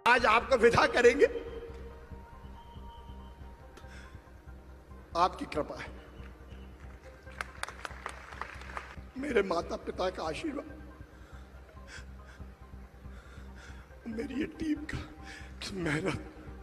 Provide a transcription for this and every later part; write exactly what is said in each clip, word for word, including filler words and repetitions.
आज आपको विदा करेंगे। आपकी कृपा है, मेरे माता पिता का आशीर्वाद, मेरी ये टीम का मेहनत।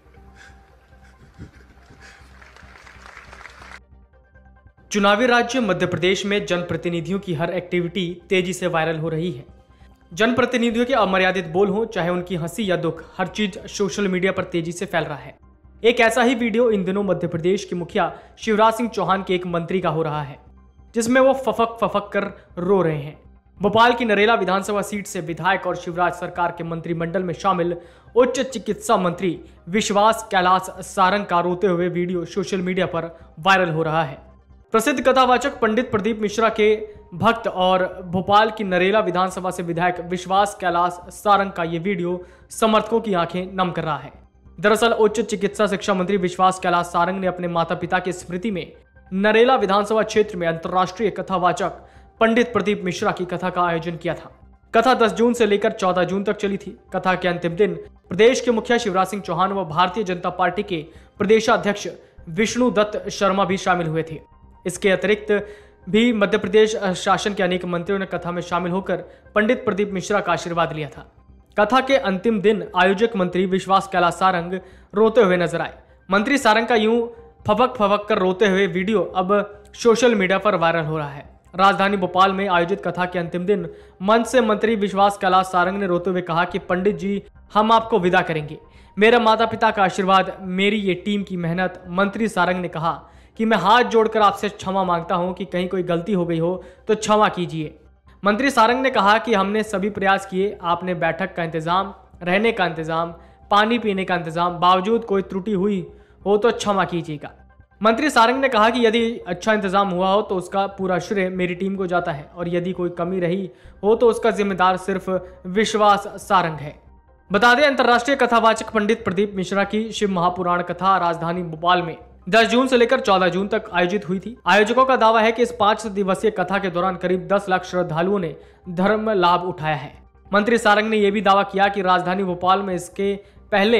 चुनावी राज्य मध्य प्रदेश में जनप्रतिनिधियों की हर एक्टिविटी तेजी से वायरल हो रही है। जनप्रतिनिधियों के अमर्यादित बोल हो, चाहे उनकी हंसी या दुख, हर चीज सोशल मीडिया पर तेजी से फैल रहा है। एक ऐसा ही वीडियो इन दिनों मध्य प्रदेश के मुखिया शिवराज सिंह चौहान के एक मंत्री का हो रहा है, जिसमें वो फफक फफक कर रो रहे हैं। भोपाल की नरेला विधानसभा सीट से विधायक और शिवराज सरकार के मंत्रिमंडल में शामिल उच्च चिकित्सा मंत्री विश्वास कैलाश सारंग का रोते हुए वीडियो सोशल मीडिया पर वायरल हो रहा है। प्रसिद्ध कथावाचक पंडित प्रदीप मिश्रा के भक्त और भोपाल की नरेला विधानसभा से विधायक विश्वास कैलाश सारंग का ये वीडियो समर्थकों की आंखें नम कर रहा है। दरअसल उच्च चिकित्सा शिक्षा मंत्री विश्वास कैलाश सारंग ने अपने माता पिता की स्मृति में नरेला विधानसभा क्षेत्र में अंतर्राष्ट्रीय कथावाचक पंडित प्रदीप मिश्रा की कथा का आयोजन किया था। कथा दस जून से लेकर चौदह जून तक चली थी। कथा के अंतिम दिन प्रदेश के मुखिया शिवराज सिंह चौहान व भारतीय जनता पार्टी के प्रदेशाध्यक्ष विष्णु दत्त शर्मा भी शामिल हुए थे। इसके अतिरिक्त भी मध्य प्रदेश शासन के अनेक मंत्रियों ने कथा में शामिल होकर पंडित प्रदीप मिश्रा का आशीर्वाद लिया था। कथा के अंतिम दिन आयोजक मंत्री विश्वास कैलाश सारंग रोते हुए नजर आए। मंत्री सारंग का यूं फपक फपक कर रोते हुए वीडियो अब सोशल मीडिया पर वायरल हो रहा है। राजधानी भोपाल में आयोजित कथा के अंतिम दिन मंच से मंत्री विश्वास कैलाश सारंग ने रोते हुए कहा कि पंडित जी, हम आपको विदा करेंगे। मेरे माता पिता का आशीर्वाद, मेरी ये टीम की मेहनत। मंत्री सारंग ने कहा कि मैं हाथ जोड़कर आपसे क्षमा मांगता हूं कि कहीं कोई गलती हो गई हो तो क्षमा कीजिए। मंत्री सारंग ने कहा कि हमने सभी प्रयास किए, आपने बैठक का इंतजाम, रहने का इंतजाम, पानी पीने का इंतजाम, बावजूद कोई त्रुटि हुई हो तो क्षमा कीजिएगा। मंत्री सारंग ने कहा कि यदि अच्छा इंतजाम हुआ हो तो उसका पूरा श्रेय मेरी टीम को जाता है और यदि कोई कमी रही हो तो उसका जिम्मेदार सिर्फ विश्वास सारंग है। बता दें, अंतर्राष्ट्रीय कथावाचक पंडित प्रदीप मिश्रा की शिव महापुराण कथा राजधानी भोपाल में दस जून से लेकर चौदह जून तक आयोजित हुई थी। आयोजकों का दावा है कि इस पांच दिवसीय कथा के दौरान करीब दस लाख श्रद्धालुओं ने धर्म लाभ उठाया है। मंत्री सारंग ने यह भी दावा किया कि राजधानी भोपाल में इसके पहले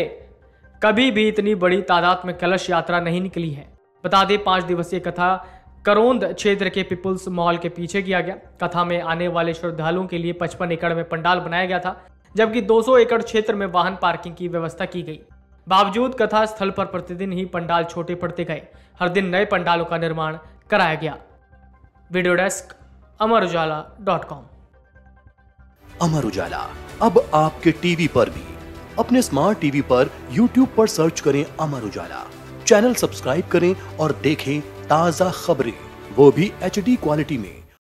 कभी भी इतनी बड़ी तादाद में कलश यात्रा नहीं निकली है। बता दें, पांच दिवसीय कथा करोंद क्षेत्र के पीपुल्स मॉल के पीछे किया गया। कथा में आने वाले श्रद्धालुओं के लिए पचपन एकड़ में पंडाल बनाया गया था, जबकि दो सौ एकड़ क्षेत्र में वाहन पार्किंग की व्यवस्था की गई। बावजूद कथा स्थल पर प्रतिदिन ही पंडाल छोटे पड़ते गए। हर दिन नए पंडालों का निर्माण कराया गया। Video desk Amar Ujala dot com. Amar Ujala अब आपके टीवी पर भी। अपने स्मार्ट टीवी पर यूट्यूब पर सर्च करें अमर उजाला, चैनल सब्सक्राइब करें और देखें ताजा खबरें, वो भी एच डी क्वालिटी में।